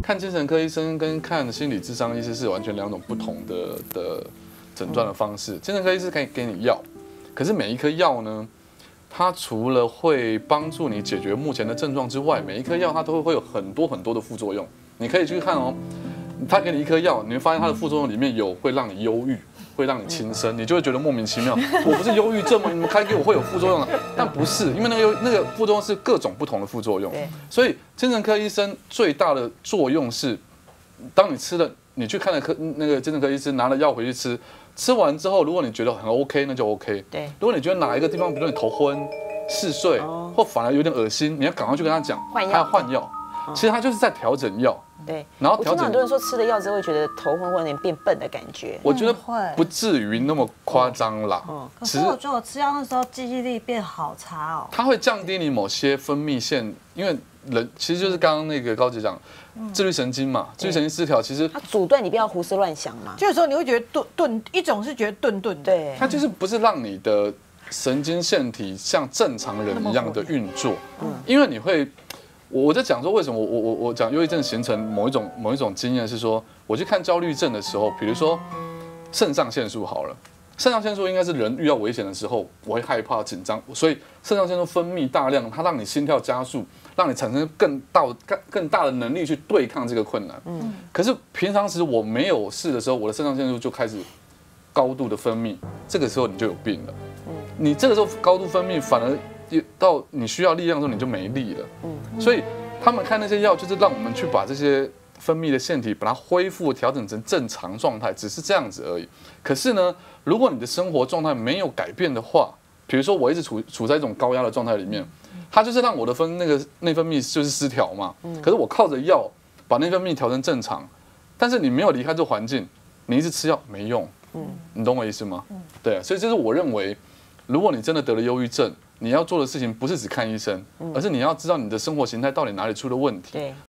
看精神科医生跟看心理咨商医师是完全两种不同的诊断的方式。精神科医师可以给你药，可是每一颗药呢，它除了会帮助你解决目前的症状之外，每一颗药它都会有很多很多的副作用。你可以去看哦，他给你一颗药，你会发现它的副作用里面有会让你忧郁，会让你轻生，你就会觉得莫名其妙。我不是忧郁症吗？你们开给我会有副作用的，但不是，因为那个副作用是各种不同的副作用。所以精神科医生最大的作用是，当你吃了，你去看了那个精神科医师拿了药回去吃，吃完之后，如果你觉得很 OK， 那就 OK。对，如果你觉得哪一个地方，比如你头昏、嗜睡，或反而有点恶心，你要赶快去跟他讲，他要换药。其实他就是在调整药。对，然后调整。很多人说吃了药之后会觉得头昏，有点变笨的感觉。我觉得不至于那么夸张啦。 可是我觉得我吃药那时候记忆力变好差哦。 它会降低你某些分泌腺，因为人其实就是刚刚那个高姐讲，自律神经嘛，自律神经失调，其实它阻断你不要胡思乱想嘛。 就是说你会觉得顿，一种是觉得顿顿的， 对， 它就是不是让你的神经腺体像正常人一样的运作，因为你会。我在讲说为什么我讲忧郁症形成某一种经验是说，我去看焦虑症的时候，比如说肾上腺素好了，肾上腺素应该是人遇到危险的时候，我会害怕紧张，所以肾上腺素分泌大量，它让你心跳加速，让你产生更大的能力去对抗这个困难。可是平常时我没有事的时候，我的肾上腺素就开始高度的分泌，这个时候你就有病了。你这个时候高度分泌反而。到你需要力量的时候，你就没力了。所以他们开那些药，就是让我们去把这些分泌的腺体把它恢复、调整成正常状态，只是这样子而已。可是呢，如果你的生活状态没有改变的话，比如说我一直处在一种高压的状态里面，它就是让我的内分泌就是失调嘛。可是我靠着药把内分泌调成正常，但是你没有离开这个环境，你一直吃药没用。你懂我意思吗？对，所以这是我认为，如果你真的得了忧郁症，你要做的事情不是只看医生，而是你要知道你的生活形态到底哪里出了问题。